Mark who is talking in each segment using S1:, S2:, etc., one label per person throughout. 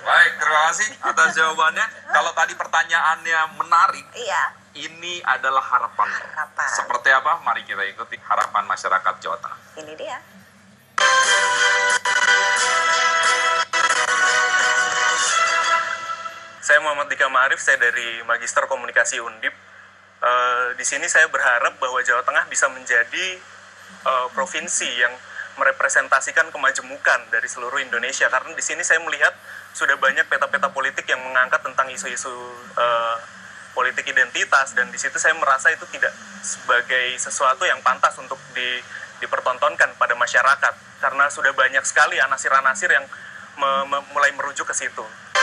S1: Baik, terima kasih atas jawabannya. Kalau tadi pertanyaannya menarik,
S2: Iya.
S1: ini adalah harapan.
S2: Harapan.
S1: Seperti apa? Mari kita ikuti harapan masyarakat Jawa Tengah.
S2: Ini dia.
S3: Saya Muhammad Dika Ma'arif, saya dari Magister Komunikasi Undip. Di sini saya berharap bahwa Jawa Tengah bisa menjadi provinsi yang merepresentasikan kemajemukan dari seluruh Indonesia. Karena di sini saya melihat sudah banyak peta-peta politik yang mengangkat tentang isu-isu politik identitas, dan di situ saya merasa itu tidak sebagai sesuatu yang pantas untuk dipertontonkan pada masyarakat, karena sudah banyak sekali anasir-anasir yang mulai merujuk ke situ.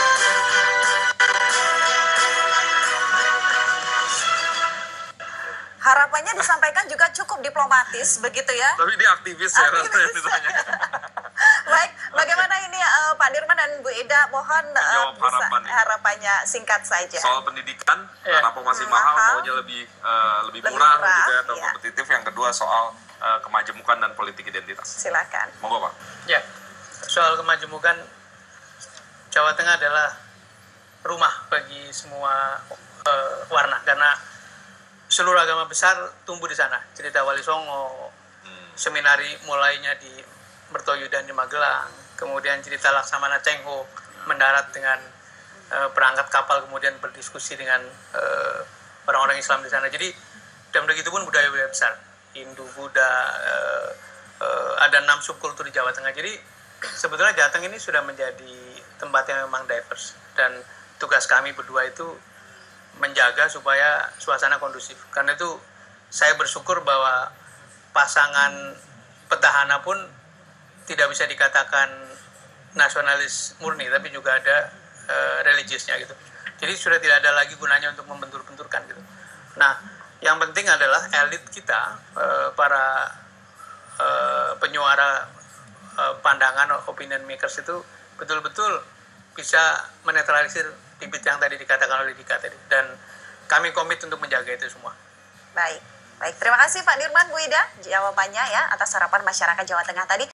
S2: Harapannya disampaikan juga cukup diplomatis, begitu ya?
S1: Tapi dia aktivis ya, rasanya ditanya.
S2: Baik, bagaimana ini Pak Dirman dan Bu Ida, mohon
S1: Menjawab
S2: bisa
S1: harapannya
S2: singkat saja.
S1: Soal pendidikan, kenapa masih mahal, maunya lebih murah gitu ya, atau kompetitif. Yang kedua soal kemajemukan dan politik identitas.
S2: Silakan.
S1: Monggo Pak.
S4: Ya, soal kemajemukan, Jawa Tengah adalah rumah bagi semua warna, karena seluruh agama besar tumbuh di sana. Cerita Wali Songo, seminari mulainya di Mertoyudan di Magelang, kemudian cerita Laksamana Cengho mendarat dengan perangkat kapal, kemudian berdiskusi dengan orang-orang Islam di sana. Jadi, dan begitu pun budaya-budaya besar, Hindu, Buddha, ada 6 subkultur di Jawa Tengah. Jadi, sebetulnya Jateng ini sudah menjadi tempat yang memang diverse, dan tugas kami berdua itu menjaga supaya suasana kondusif. Karena itu saya bersyukur bahwa pasangan petahana pun tidak bisa dikatakan nasionalis murni, tapi juga ada religiusnya gitu. Jadi sudah tidak ada lagi gunanya untuk membentur-benturkan gitu. Nah, yang penting adalah elit kita, para penyuara pandangan opinion makers itu betul-betul bisa menetralisir bibit yang tadi dikatakan oleh Dika tadi, dan kami komit untuk menjaga itu semua.
S2: Baik, terima kasih Pak Dirman, Bu Ida, jawabannya ya atas harapan masyarakat Jawa Tengah tadi.